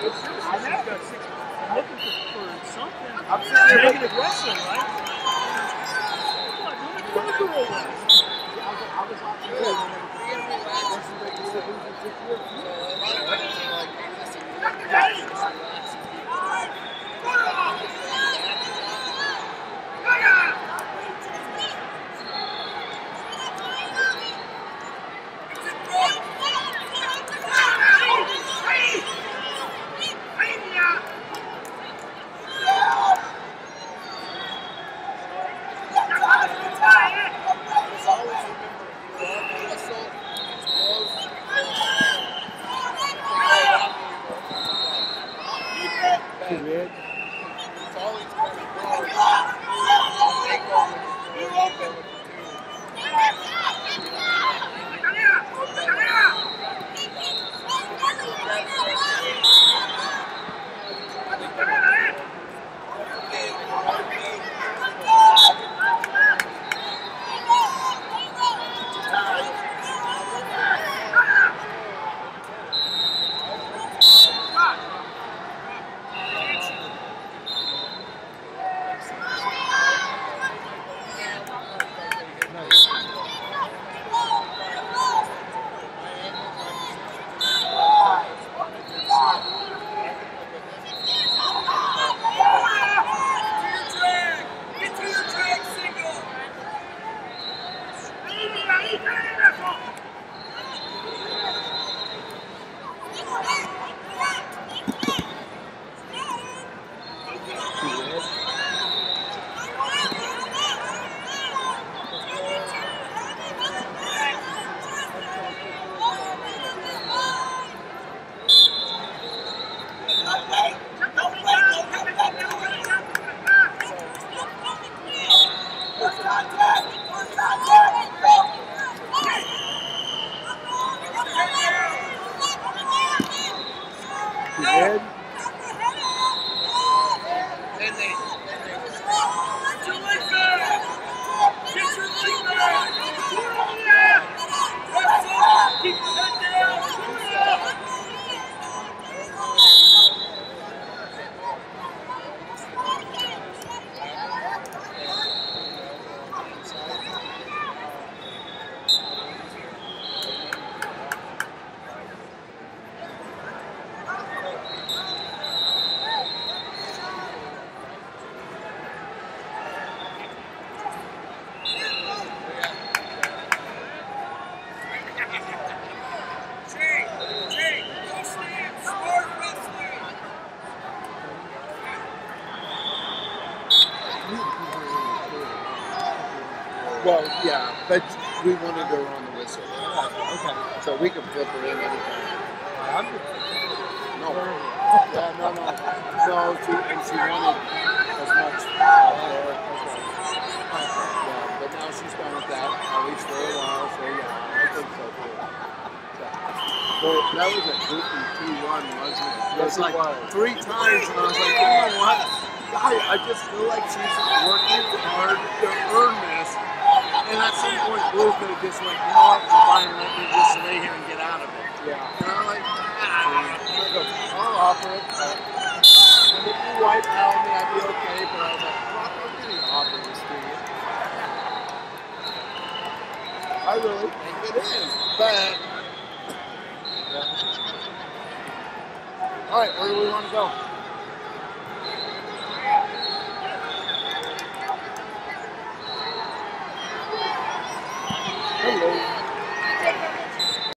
looking for something. I'm making aggressive, right? Well, yeah, but we wanted her on the whistle. Okay. So we can flip her in anytime. No. Yeah, no. No, she wanted as much. Yeah, but now she's done with that, at least for a while, so yeah, I think so too. Well, that was a goofy 2-1, wasn't it? It was like 3 times, and I was like, you know what? I just feel like she's working hard to earn this. And at some point, Blue could have just went, you know what, fine, let me just lay here and get out of it. Yeah. And I'm like, I'll offer it. And if you wipe out me, I'd be okay. But I was like, well, I'm going to offer this to you. I really think it is. But, all right, where do we want to go? Hello.